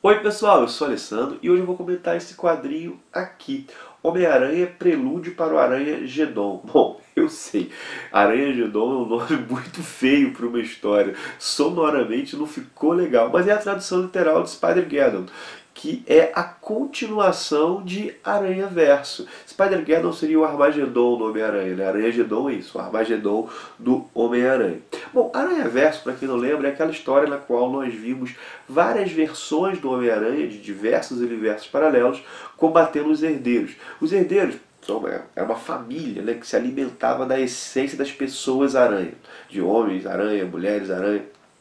Oi pessoal, eu sou o Alessandro e hoje eu vou comentar esse quadrinho aqui. Homem-Aranha Prelúdio para o Aranha Gedon. Bom, eu sei, Aranha Gedon é um nome muito feio para uma história. Sonoramente não ficou legal, mas é a tradução literal de Spider-Geddon, que é a continuação de Aranha Verso. Spider-Geddon seria o Armagedon do Homem-Aranha, né? Aranha-Gedon é isso, o Armagedon do Homem-Aranha. Bom, Aranha Verso, para quem não lembra, é aquela história na qual nós vimos várias versões do Homem-Aranha de diversos universos paralelos combatendo os herdeiros. Os herdeiros é uma família, né, que se alimentava da essência das pessoas aranha, de homens aranha, mulheres aranha.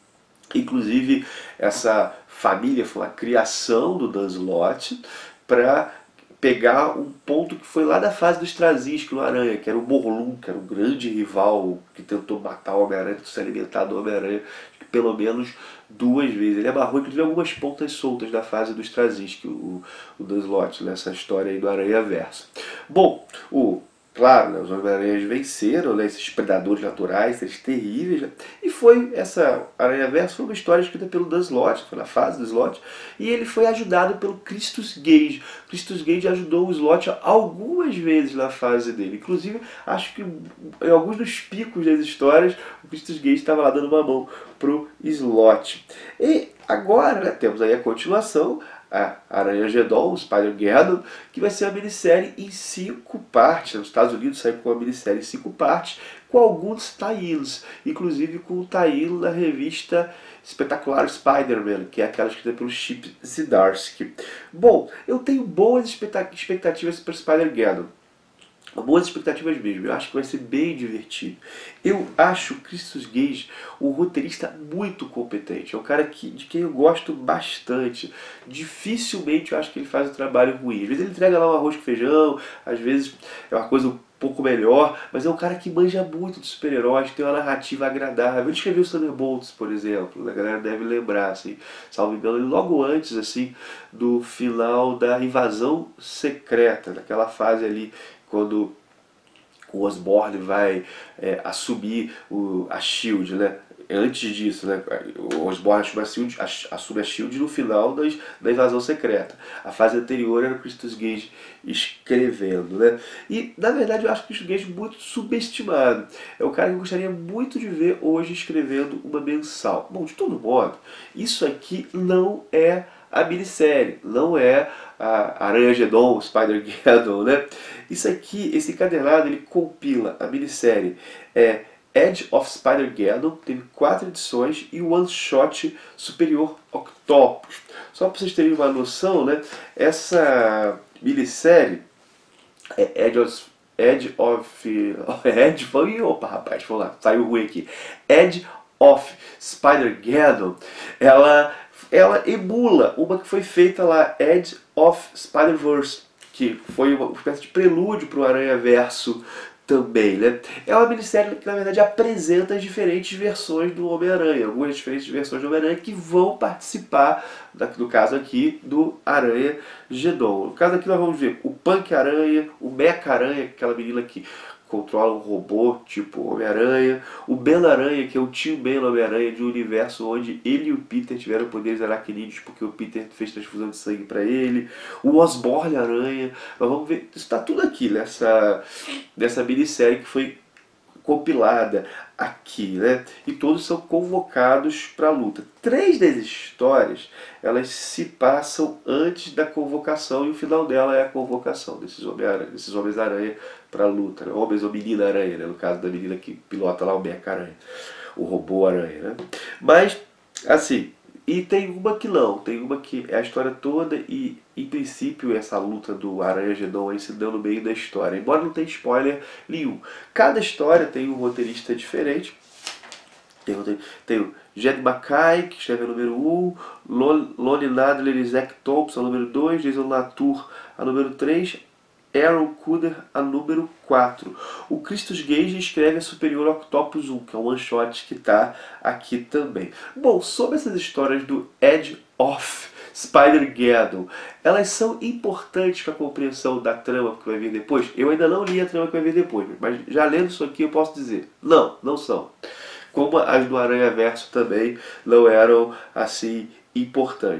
Inclusive, essa família foi uma criação do Dan Slott para pegar um ponto que foi lá da fase do Straczynski no Aranha, que era o Morlun, que era um grande rival que tentou matar o Homem-Aranha, tentou se alimentar do Homem-Aranha pelo menos duas vezes. Ele amarrou inclusive algumas pontas soltas da fase do Straczynski, o Dan Slott, nessa história aí do Aranha Verso. Bom, claro, né, os Homem-Aranhas venceram, né, esses predadores naturais, esses terríveis, né, e essa Aranha Verso foi uma história escrita pelo Dan Slott, foi na fase do Slott, e ele foi ajudado pelo Christos Gage. Christos Gage ajudou o Slott algumas vezes na fase dele, inclusive acho que em alguns dos picos das histórias o Christos Gage estava lá dando uma mão pro Slott. E agora, né, temos aí a continuação, a Aranha-Gedon, Spider-Geddon, que vai ser uma minissérie em 5 partes. Nos Estados Unidos saiu com uma minissérie em 5 partes, com alguns tie-ins, inclusive com o tie-in da revista Espetacular Spider-Man, que é aquela escrita pelo Chip Zdarsky. Bom, eu tenho boas expectativas para Spider-Geddon. Boas expectativas mesmo, eu acho que vai ser bem divertido. Eu acho o Christos Gage um roteirista muito competente, é um cara de quem eu gosto bastante. Dificilmente eu acho que ele faz um trabalho ruim. Às vezes ele entrega lá um arroz com feijão, às vezes é uma coisa um pouco melhor, mas é um cara que manja muito de super-heróis, tem uma narrativa agradável. Ele escreveu os Thunderbolts, por exemplo, a galera deve lembrar, assim, salvo engano, logo antes assim, do final da Invasão Secreta, naquela fase ali, quando o Osborn vai assumir a SHIELD, né? Antes disso, né? O Osborn assume a SHIELD no final da Invasão Secreta. A fase anterior era o Christos Gage escrevendo, né? E, na verdade, eu acho o Christos Gage muito subestimado. É um cara que eu gostaria muito de ver hoje escrevendo uma mensal. Bom, de todo modo, isso aqui não é a minissérie, não é a Aranha-Gedon, Spider-Geddon, né? Isso aqui, esse encadernado, ele compila a minissérie Edge of Spider-Geddon, teve 4 edições, e o One Shot Superior Octopus. Só para vocês terem uma noção, né? Essa minissérie opa, rapaz, vamos lá, saiu ruim aqui. Edge of Spider-Geddon, ela emula uma que foi feita lá, Edge of Spider-Verse, que foi uma espécie de prelúdio para o Aranha Verso também, né? É uma minissérie que na verdade apresenta as diferentes versões do Homem-Aranha, algumas diferentes versões do Homem-Aranha que vão participar, no caso aqui, do Aranha-Gedon. No caso aqui nós vamos ver o Punk-Aranha, o Mecha-Aranha, aquela menina que controla um robô tipo Homem-Aranha, o Ben-Aranha, que é o tio Ben do Homem-Aranha, de um universo onde ele e o Peter tiveram poderes aracnídeos porque o Peter fez transfusão de sangue para ele, o Osborn-Aranha. Nós vamos ver, isso está tudo aqui nessa minissérie que foi compilada aqui, né? E todos são convocados para a luta. 3 das histórias, elas se passam antes da convocação, e o final dela é a convocação desses Homens-Aranha para a luta, né? Homens ou Menina-Aranha, né? No caso da menina que pilota lá o Mecha-Aranha, o Robô-Aranha, né? Mas, assim, e tem uma que não, tem uma que é a história toda e, em princípio, essa luta do Aranha-Gedon aí se deu no meio da história, embora não tenha spoiler nenhum. Cada história tem um roteirista diferente. Tem o Jed Mackay, que escreve a número 1, Lonnie Nadler e Zack Thompson, a número 2, Jason Latour, a número 3, Aaron Kuder, a número 4. O Christos Gage escreve a Superior Octopus 1, que é um one-shot que está aqui também. Bom, sobre essas histórias do Edge of Spider-Geddon, elas são importantes para a compreensão da trama que vai vir depois? Eu ainda não li a trama que vai vir depois, mas já lendo isso aqui eu posso dizer, não são. Como as do Aranha Verso também não eram assim importantes.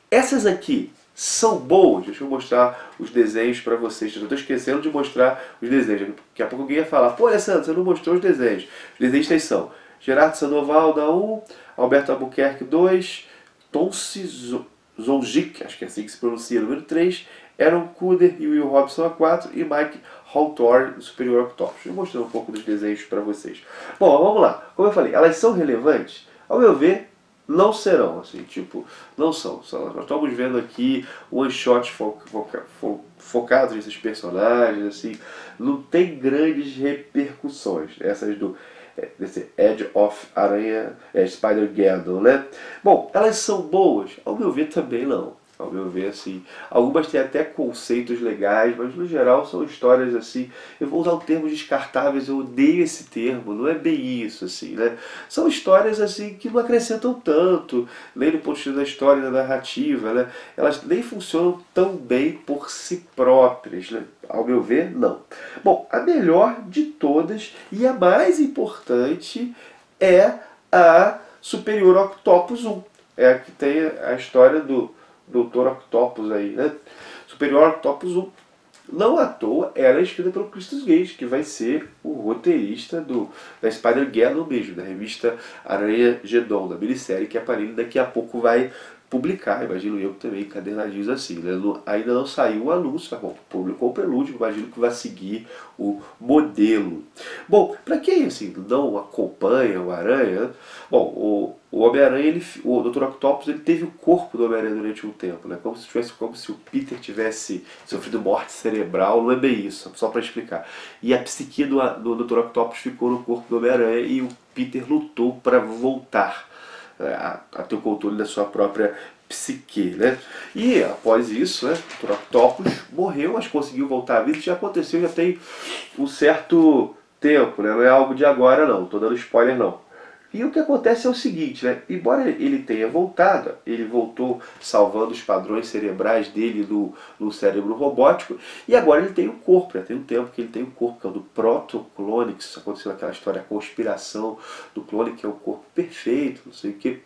Essas aqui são boas. Deixa eu mostrar os desenhos para vocês. Eu estou esquecendo de mostrar os desenhos. Daqui a pouco alguém ia falar, pô, Alessandro, você não mostrou os desenhos. Os desenhos da Gerardo Sandoval da 1, Alberto Albuquerque 2, Tonci Zonjic, acho que é assim que se pronuncia, número 3, Aaron Kuder e Will Robson a 4 e Mike Hawthorne, Superior Octopus. Eu mostrei um pouco dos desenhos para vocês. Bom, vamos lá. Como eu falei, elas são relevantes? Ao meu ver, não serão, assim, tipo, não são. Nós estamos vendo aqui one-shot focados nesses personagens, assim, não tem grandes repercussões. Essas desse Edge of Aranha, Spider-Geddon, né? Bom, elas são boas? Ao meu ver também não. Ao meu ver, assim, algumas têm até conceitos legais, mas no geral são histórias assim, eu vou usar o termo descartáveis, eu odeio esse termo, não é bem isso, assim, né? São histórias assim que não acrescentam tanto, nem do ponto de vista da história e da narrativa, né? Elas nem funcionam tão bem por si próprias, né? Ao meu ver, não. Bom, a melhor de todas e a mais importante é a Superior Octopus 1. É a que tem a história do Dr. Octopus aí, né? Superior Octopus 1. Não à toa, ela é escrita pelo Christos Gage, que vai ser o roteirista da Spider-Geddon mesmo, da revista Aranha-Geddon, da minissérie que a Panini daqui a pouco vai publicar, imagino eu também, encadernadinhos assim, né? Ainda não saiu o anúncio, mas bom, publicou o prelúdio, imagino que vai seguir o modelo. Bom, para quem assim, não acompanha o Aranha, bom, o Homem-Aranha, o Dr. Octopus, ele teve o corpo do Homem-Aranha durante um tempo, né? Como se o Peter tivesse sofrido morte cerebral, não é bem isso, só para explicar. E a psique do Dr. Octopus ficou no corpo do Homem-Aranha e o Peter lutou para voltar a ter o controle da sua própria psique, né? E após isso, né, o Dr. Octopus morreu, mas conseguiu voltar à vida. Isso já aconteceu, já tem um certo tempo, né? Não é algo de agora não, estou dando spoiler não. E o que acontece é o seguinte, né? Embora ele tenha voltado, ele voltou salvando os padrões cerebrais dele no cérebro robótico, e agora ele tem o corpo, já tem um tempo que ele tem o corpo, que é o do proto-clone, que aconteceu naquela história, a conspiração do clone, que é o corpo perfeito, não sei o que.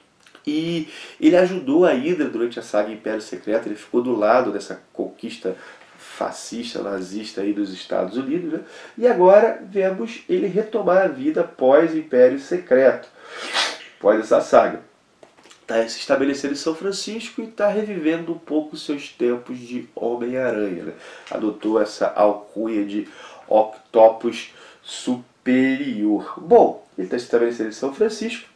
E ele ajudou a Hydra durante a saga Império Secreto, ele ficou do lado dessa conquista fascista, nazista aí dos Estados Unidos, né? E agora vemos ele retomar a vida pós Império Secreto, pós essa saga. Está se estabelecendo em São Francisco e está revivendo um pouco seus tempos de Homem-Aranha, né? Adotou essa alcunha de Octopus Superior. Bom, ele está se estabelecendo em São Francisco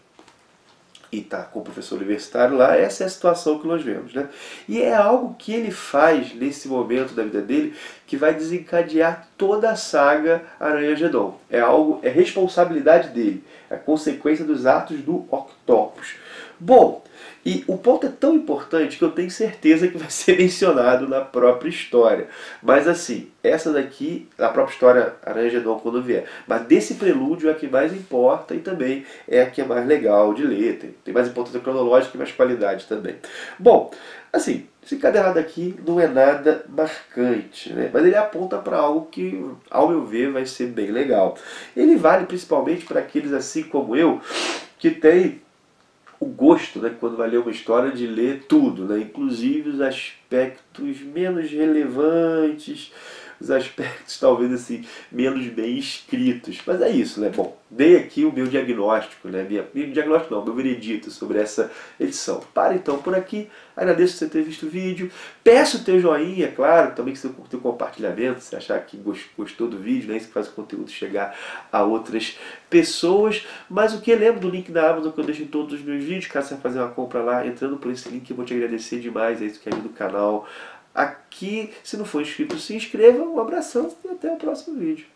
e está com o professor universitário lá, essa é a situação que nós vemos, né? E é algo que ele faz nesse momento da vida dele que vai desencadear toda a saga Aranha-Geddon. É responsabilidade dele, é a consequência dos atos do Octopus. Bom, e o ponto é tão importante que eu tenho certeza que vai ser mencionado na própria história. Mas assim, essa daqui, a própria história Aranha-Geddon quando vier. Mas desse prelúdio é a que mais importa e também é a que é mais legal de ler. Tem mais importância cronológica e mais qualidade também. Bom, assim, esse encadernado aqui não é nada marcante, né? Mas ele aponta para algo que, ao meu ver, vai ser bem legal. Ele vale principalmente para aqueles assim como eu, que tem o gosto, né, quando vai ler uma história, de ler tudo, né, inclusive os aspectos menos relevantes, os aspectos talvez assim menos bem escritos. Mas é isso, né? Bom, dei aqui o meu diagnóstico, né? Meu diagnóstico não, meu veredito sobre essa edição. Para então por aqui, agradeço você ter visto o vídeo, peço o teu joinha, claro, também que você curtiu o compartilhamento, se achar que gostou do vídeo, né? Isso que faz o conteúdo chegar a outras pessoas. Mas o que? Lembra do link da Amazon que eu deixo em todos os meus vídeos, caso você vai fazer uma compra lá, entrando por esse link, eu vou te agradecer demais, é isso que ajuda o canal aqui. Se não for inscrito, se inscreva, um abração e até o próximo vídeo.